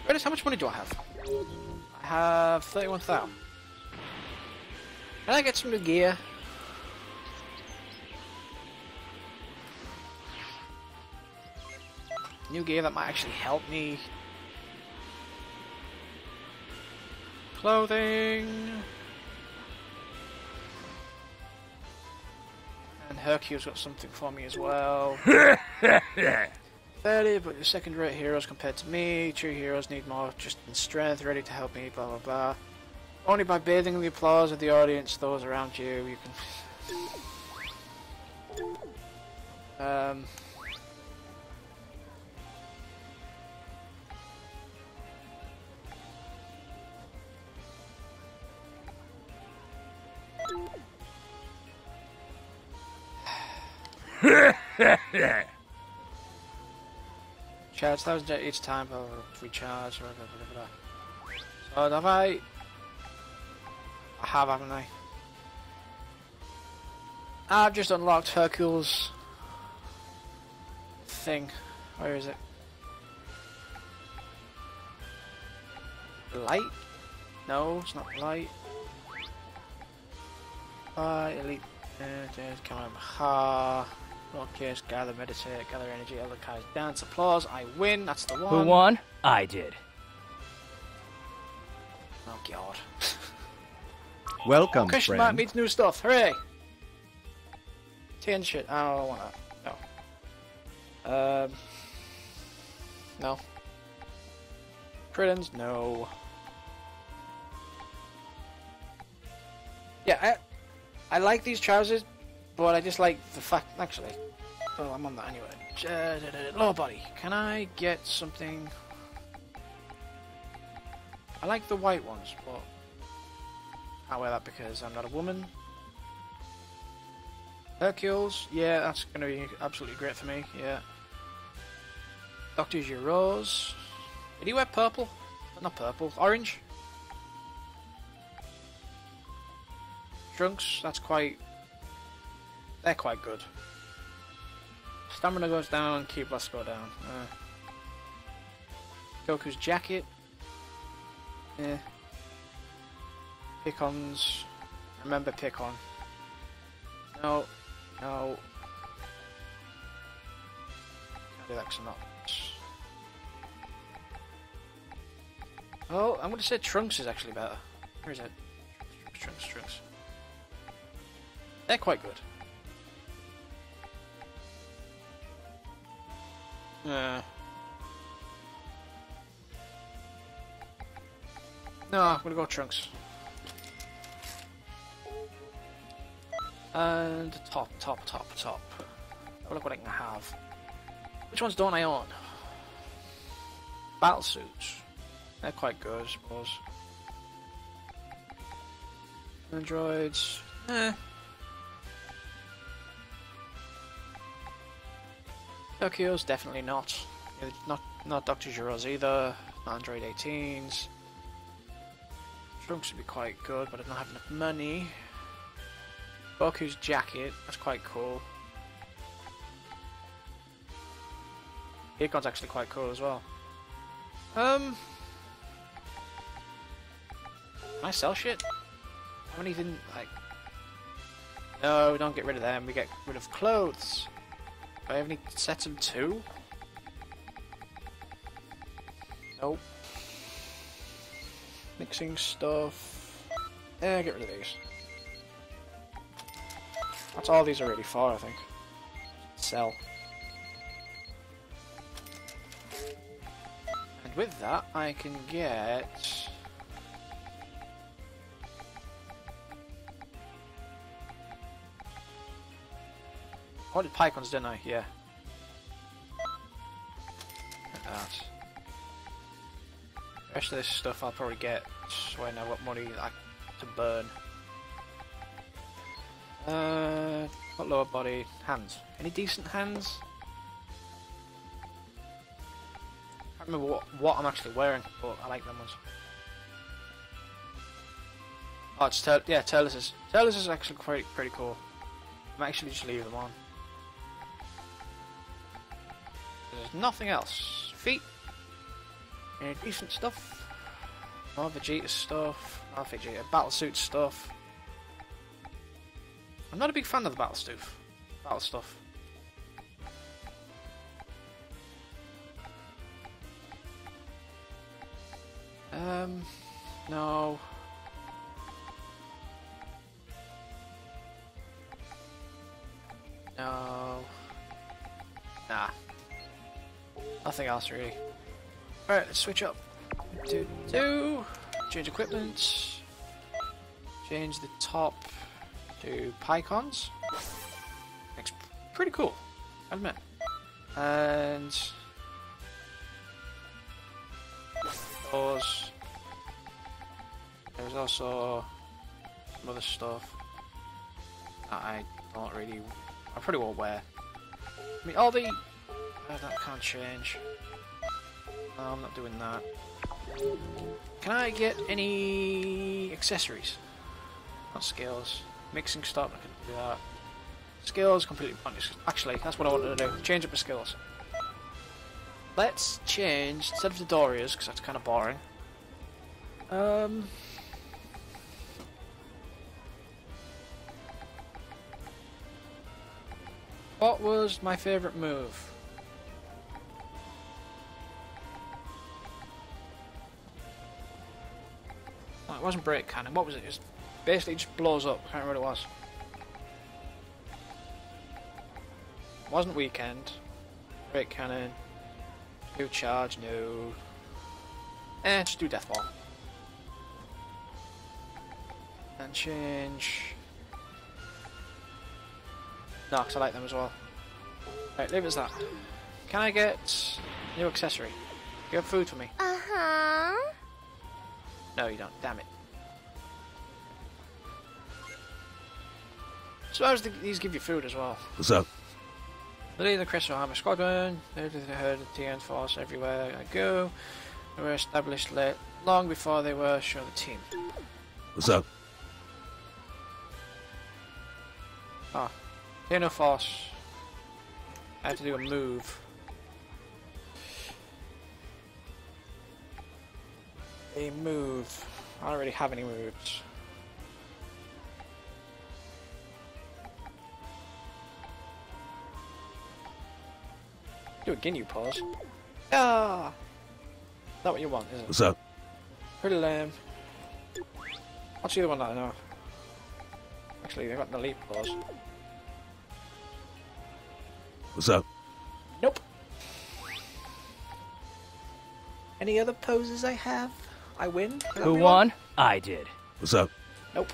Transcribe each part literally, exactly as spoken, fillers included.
Curtis, how much money do I have? I have thirty-one thousand. Can I get some new gear? New gear that might actually help me. Clothing. And Hercule's got something for me as well. thirty, but your second-rate heroes compared to me. True heroes need more just in strength, ready to help me, blah blah blah. Only by bathing in the applause of the audience, those around you, you can... um... Charge one thousand each time, blah, blah, blah, recharge, blah, blah, blah, blah. So have I... I have, haven't I? I've just unlocked Hercule's thing. Where is it? Light? No, it's not light. Uh, elite. Uh, come on, ha. Focus, gather, meditate, gather energy, other guys dance, applause. I win. That's the one. Who won? I did. Oh god. Welcome, Question friend. mark means new stuff. Hooray! Tin shit. I don't want that. No. Um. No. Critins? No. Yeah, I I like these trousers, but I just like the fact. Actually, oh, I'm on that anyway. Lower body. Can I get something? I like the white ones, but I can't wear that because I'm not a woman. Hercules, yeah, that's gonna be absolutely great for me. Yeah. Doctor Giroux. Did he wear purple? Not purple. Orange. Trunks, that's quite... They're quite good. Stamina goes down, Ki Blast go down. Uh, Goku's jacket. Yeah. Pick-ons. Remember pick-on. No. No. Can't do that because I'm not... Oh, I'm going to say Trunks is actually better. Where is it? Trunks, Trunks. They're quite good. Uh, no, I'm gonna go Trunks. And top, top, top, top. Have a look what I can have. Which ones don't I own? Battle suits. They're quite good, I suppose. Androids. Eh. Tokyo's definitely not. Not not Doctor Giroux either. Not Android eighteens. Trunks would be quite good, but I don't have enough money. Goku's jacket, that's quite cool. Ikon's actually quite cool as well. Um, can I sell shit? I haven't even like. No, we don't get rid of them. We get rid of clothes. Do I have any sets of two? Nope. Mixing stuff. Yeah, get rid of these. That's all these are really for, I think. Sell. And with that, I can get... I wanted Pycons, didn't I? Yeah. Like that. The rest of this stuff I'll probably get when I've got money like, to burn. Uh, what lower body? Hands. Any decent hands? I can't remember what, what I'm actually wearing, but I like them ones. Oh, it's Tur yeah, Turles. Turles is actually pretty, pretty cool. I might actually just leave them on. There's nothing else. Feet. Any decent stuff? More Vegeta stuff. Not Vegeta. Battlesuit stuff. I'm not a big fan of the battle stuff. Battle stuff. Um, no. No. Nah. Nothing else really. Alright, let's switch up. Do, do. Change equipment. Change the top to Pycons. Looks pretty cool, I admit. And those. There's also some other stuff that I don't really. I probably won't wear. I mean, all the. Uh, that can't change. No, I'm not doing that. Can I get any accessories? Not skills. Mixing stuff, I can do that. Skills, completely pointless. Actually, that's what I wanted to do. Change up the skills. Let's change, instead of the Dorias, because that's kind of boring. Um... What was my favourite move? Oh, it wasn't Break Cannon. What was it? It was basically just blows up. I can't remember what it was. It wasn't Weekend. Break Cannon. New Charge, no. Eh, just do Death Ball. And change. No, because I like them as well. Right, leave it as that. Can I get new accessory? You have food for me? Uh-huh. No, you don't. Damn it. So how does the, these give you food as well? What's up? The leader of the Crystal Armor Squadron, the leader of the herd of T N Force everywhere I go. They were established late, long before they were show the team. What's up? Ah, T N Force. I have to do a move. A move. I don't really have any moves. Do a Ginyu pause. Ah! Not what you want, is it? What's up? Pretty lame. What's the other one that I know? Actually, they got an elite pause. What's up? Nope. Any other poses I have? I win? Who won? I did. What's up? Nope.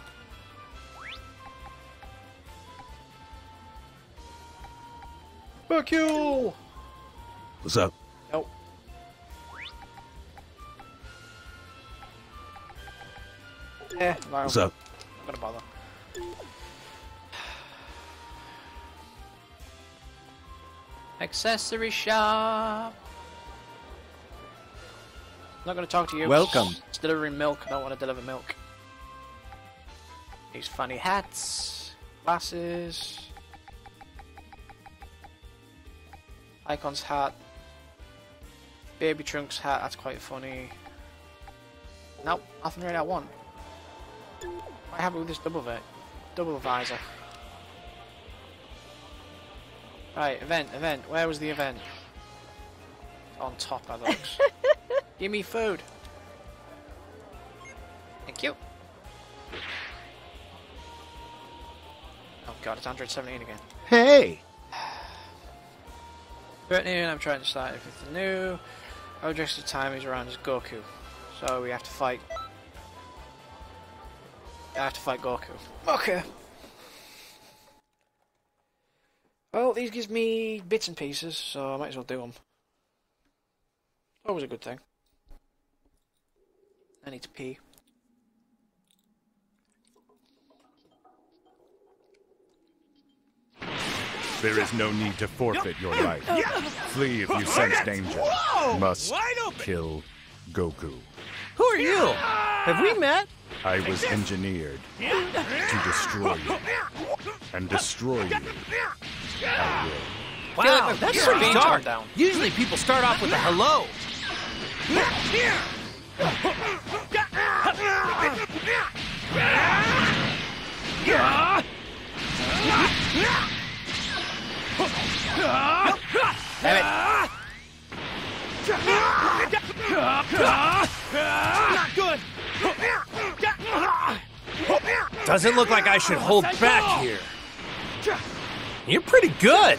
Mercule! What's up? Nope. Eh, no. What's up? I'm not gonna bother. Accessory shop. Not gonna talk to you. Welcome. It's delivering milk. I don't want to deliver milk. These funny hats, glasses, Icon's hat, Baby Trunks hat. That's quite funny. Nope, nothing really I want. What happened with this double vi double visor? Right, event, event. Where was the event? On top by the looks. Give me food. Thank you. Oh god, it's Android seventeen again. Hey! thirteen, I'm trying to start everything new. Our objective time is around as Goku. So we have to fight. I have to fight Goku. Okay. Well, these gives me bits and pieces, so I might as well do them. Always a good thing. I need to pee. There is no need to forfeit your life. Flee if you sense danger. Must kill Goku. Who are you? Have we met? I was engineered to destroy you. And destroy you, I will. Wow, like that's my pretty being dark. turned down. Usually people start off with a hello. Damn it. Not good. Doesn't look like I should hold back here. You're pretty good.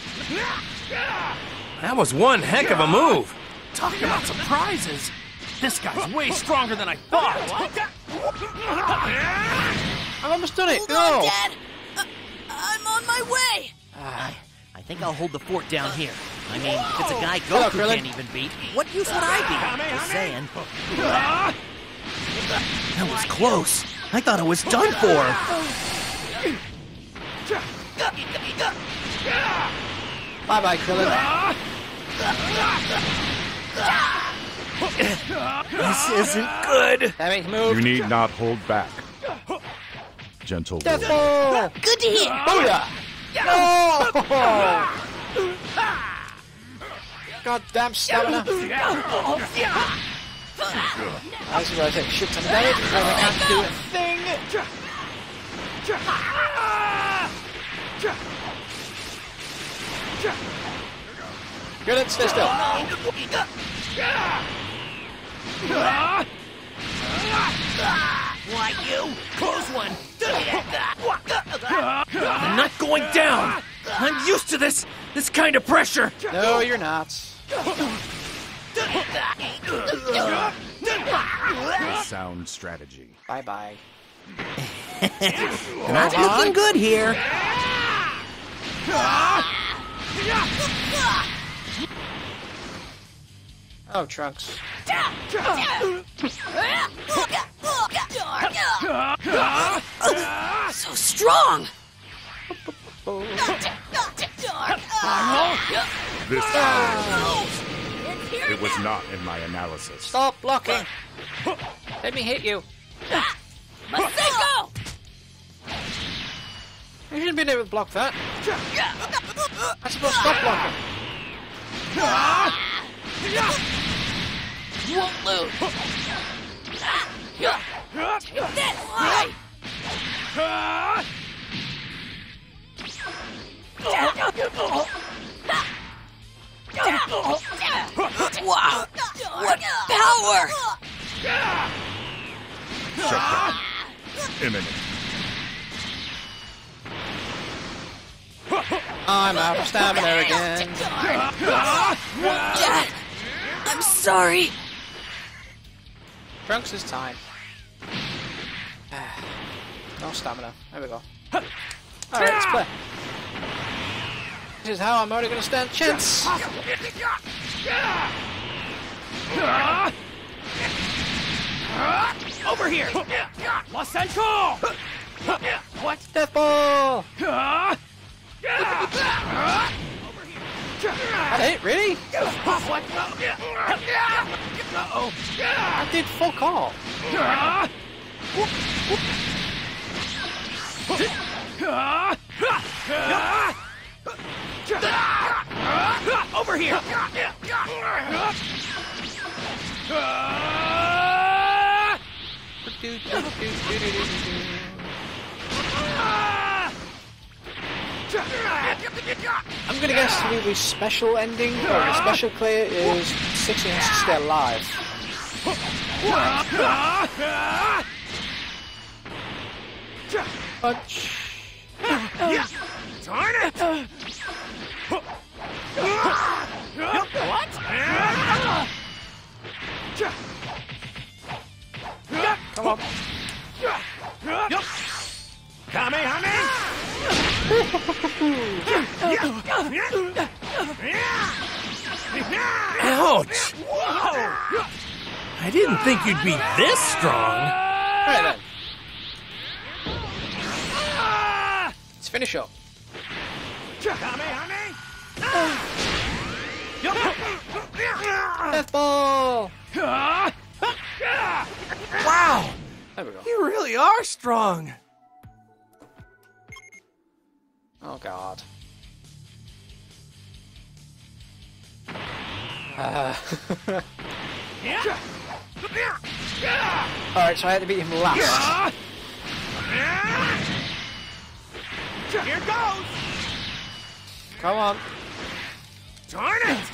That was one heck of a move. Talk about surprises. This guy's way stronger than I thought. I've almost done it. Hold No. on, Dad. Uh, I'm on my way. Ah, I think I'll hold the fort down here. I mean, if it's a guy Hello, Goku Krillin. can't even beat, what use would I be? Just saying. That was close. I thought it was done for. bye bye, Krillin. This isn't good. Damn it, move. You need not hold back. Gentle Death warrior. ball. Good to hear. Booyah! No! Goddamn stamina. This is where I take shit ton of damage because I can't do a thing. Good, stay still. Why you? Close one. I'm not going down. I'm used to this, this kind of pressure. No, you're not. Sound strategy. Bye bye. Not looking good here. Oh, Trunks. So strong. This time, it was not in my analysis. Stop blocking. Let me hit you. Maseko! You shouldn't be able to block that. I'm supposed to stop blocking. You won't lose. Take this. Wow! What power! Shutdown. Imminent. I'm out of stamina again. Dad, I'm sorry. Trunks is time. No stamina. There we go. Alright, let's play. This is how I'm already gonna stand a chance. Over here. Masenko! What? Death ball! Hey, really? What? Uh-oh. I did fuck all. Over here. I'm gonna guess the movie's special ending, or the special clear is six inches to stay alive. Punch. Darn it! What? Come on. Kamehame! Ouch! I didn't think you'd be this strong. Alright then. Let's finish up. Death ball! Wow! There we go. You really are strong. Oh god. Uh, Alright, so I had to beat him last. Here goes! Come on. Darn it!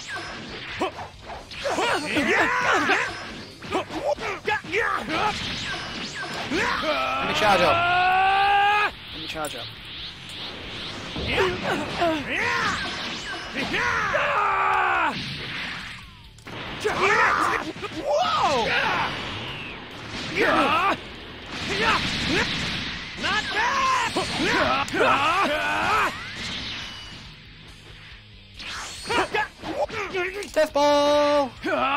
Let me charge up. Let me charge up. Whoa! Not bad! Death ball!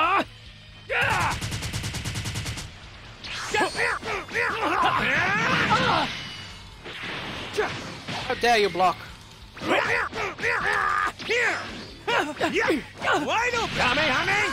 How dare you block? Here! Wide open! Tommy, honey!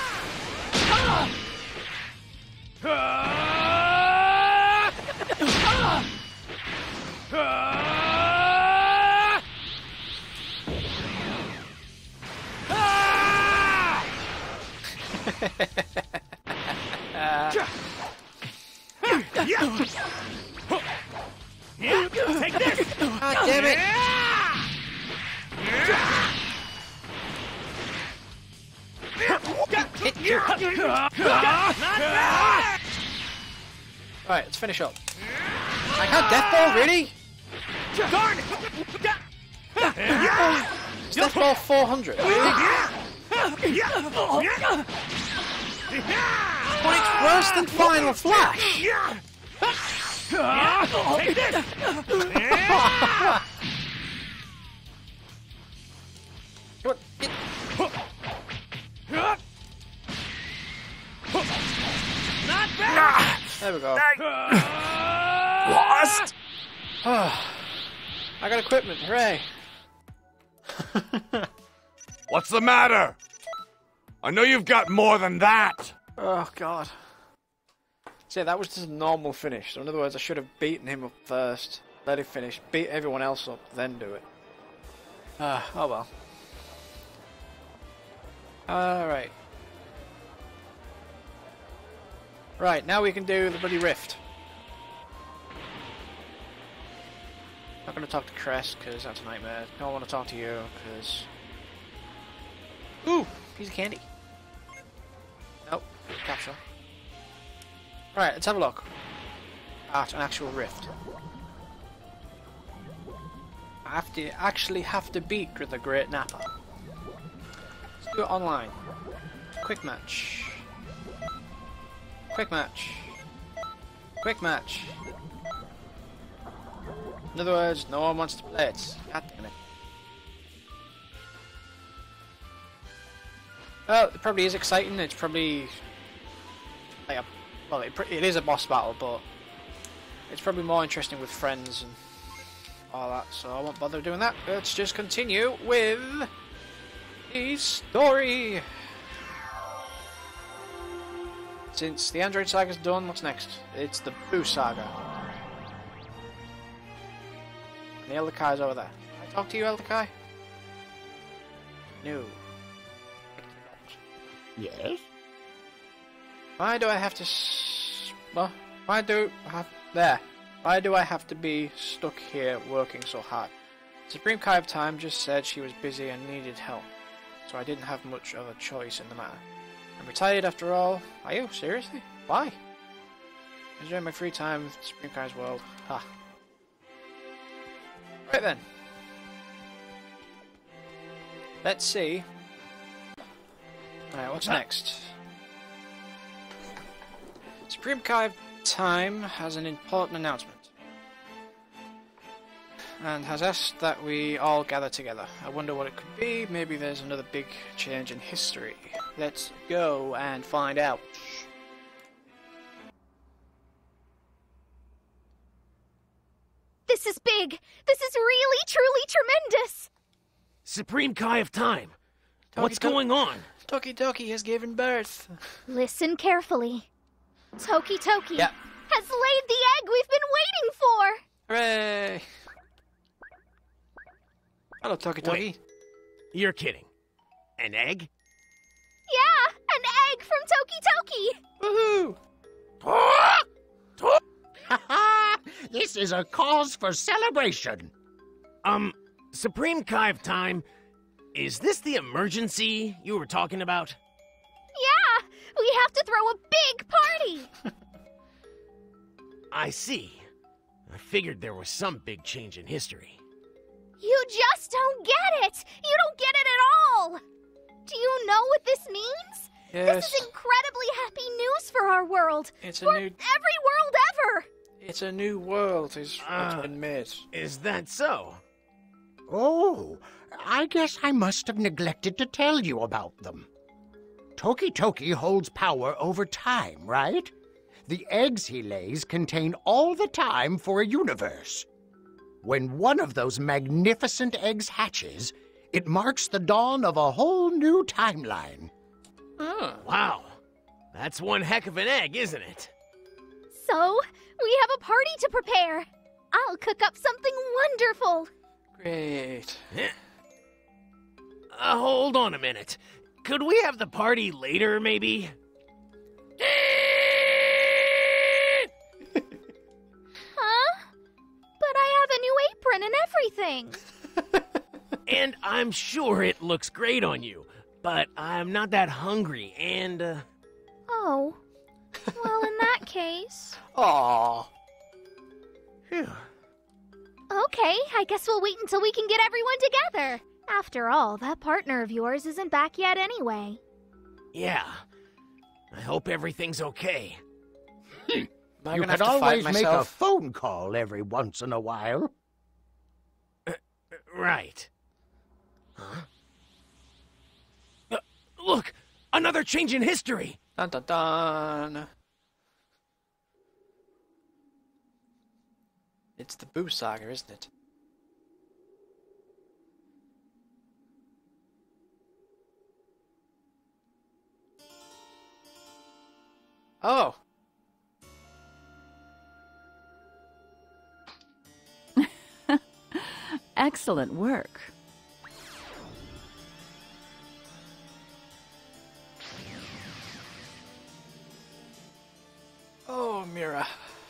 Take this! God damn it! Alright, let's finish up. I got death ball, really? Darn it! Is death ball four hundred? Really? But it's worse than Final Flash! Take this! What? It- Not bad! There we go. Lost? I got equipment, hooray! What's the matter? I know you've got more than that. Oh god. See, that was just a normal finish. So in other words, I should have beaten him up first, let him finish, beat everyone else up, then do it. Ah, oh well. Alright. Right, now we can do the bloody rift. Not gonna talk to Crest, because that's a nightmare. Don't want to talk to you, because... Ooh! Piece of candy. Nope. Capsule. Right, let's have a look at an actual rift. I have to actually have to beat the Great Nappa. Let's do it online. Quick match. Quick match. Quick match. In other words, no one wants to play it. God damn it. Well, it probably is exciting. It's probably like a well, it, it is a boss battle, but it's probably more interesting with friends and all that. So I won't bother doing that. Let's just continue with the story. Since the Android Saga's done, what's next? It's the Boo Saga. And the Elder Kai's over there. Can I talk to you, Elder Kai? No. Yes? Why do I have to s- well, why do I have there? Why do I have to be stuck here working so hard? Supreme Kai of Time just said she was busy and needed help, so I didn't have much of a choice in the matter. I'm retired after all. Are you? Seriously? Why? Enjoying my free time with Supreme Kai's world. Ha. Right then. Let's see. Alright, what's next? Supreme Kai of Time has an important announcement. And has asked that we all gather together. I wonder what it could be. Maybe there's another big change in history. Let's go and find out. This is big! This is really, truly tremendous! Supreme Kai of Time. What's Toki- going on? Toki Toki has given birth. Listen carefully. Toki Toki Yeah. has laid the egg we've been waiting for! Hooray! Hello, Toki Toki. Wait. You're kidding. An egg? Yeah, an egg from Toki This is a cause for celebration. Um, Supreme Kive time. Is this the emergency you were talking about? Yeah, we have to throw a big party. I see. I figured there was some big change in history. You just don't get it. You don't get it at all. Do you know what this means? Yes. This is incredibly happy news for our world. It's a for new... every world ever. It's a new world is what's Uh, been made. Is that so? Oh, I guess I must have neglected to tell you about them. Toki Toki holds power over time, right? The eggs he lays contain all the time for a universe. When one of those magnificent eggs hatches, it marks the dawn of a whole new timeline. Oh. Wow. That's one heck of an egg, isn't it? So, we have a party to prepare. I'll cook up something wonderful. Great. Uh, hold on a minute. Could we have the party later, maybe? Huh? But I have a new apron and everything. And I'm sure it looks great on you, but I'm not that hungry, and, uh... Oh. Well, in that case... Aww. Phew. Okay, I guess we'll wait until we can get everyone together. After all, that partner of yours isn't back yet anyway. Yeah. I hope everything's okay. Am I You gonna have could to fight always make a myself? phone call every once in a while. Right. Huh? Uh, look! Another change in history! Dun dun dun. It's the Boo Saga, isn't it? Oh. Excellent work. Oh, Mira.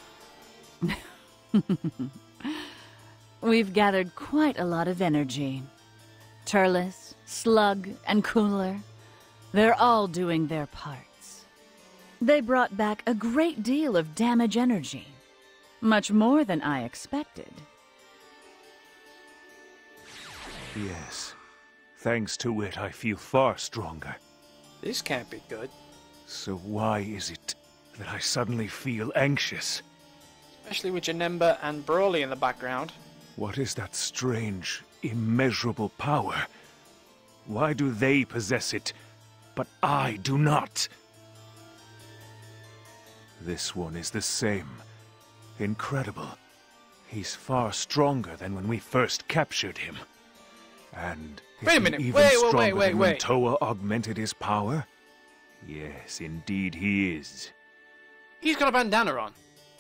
We've gathered quite a lot of energy. Turles, Slug, and Cooler, they're all doing their parts. They brought back a great deal of damage energy, much more than I expected. Yes. Thanks to it, I feel far stronger. This can't be good. So why is it that I suddenly feel anxious? Especially with Janemba and Broly in the background. What is that strange, immeasurable power? Why do they possess it, but I do not? This one is the same. Incredible. He's far stronger than when we first captured him. And is Wait a he minute. even Wait, wait, stronger wait, wait, than when wait. Toa augmented his power? Yes, indeed he is. He's got a bandana on.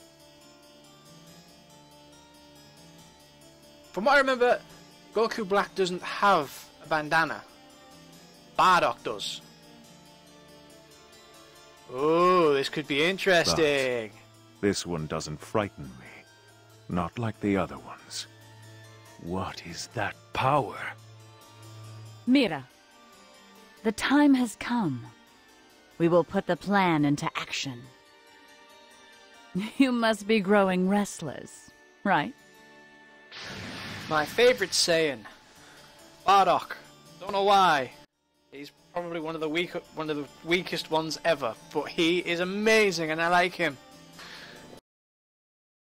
From what I remember, Goku Black doesn't have a bandana. Bardock does. Oh, this could be interesting. This one doesn't frighten me. Not like the other ones. What is that power? Mira, the time has come. We will put the plan into action. You must be growing restless, right? My favorite saying. Bardock. Don't know why. He's probably one of the weak, one of the weakest ones ever, but he is amazing and I like him.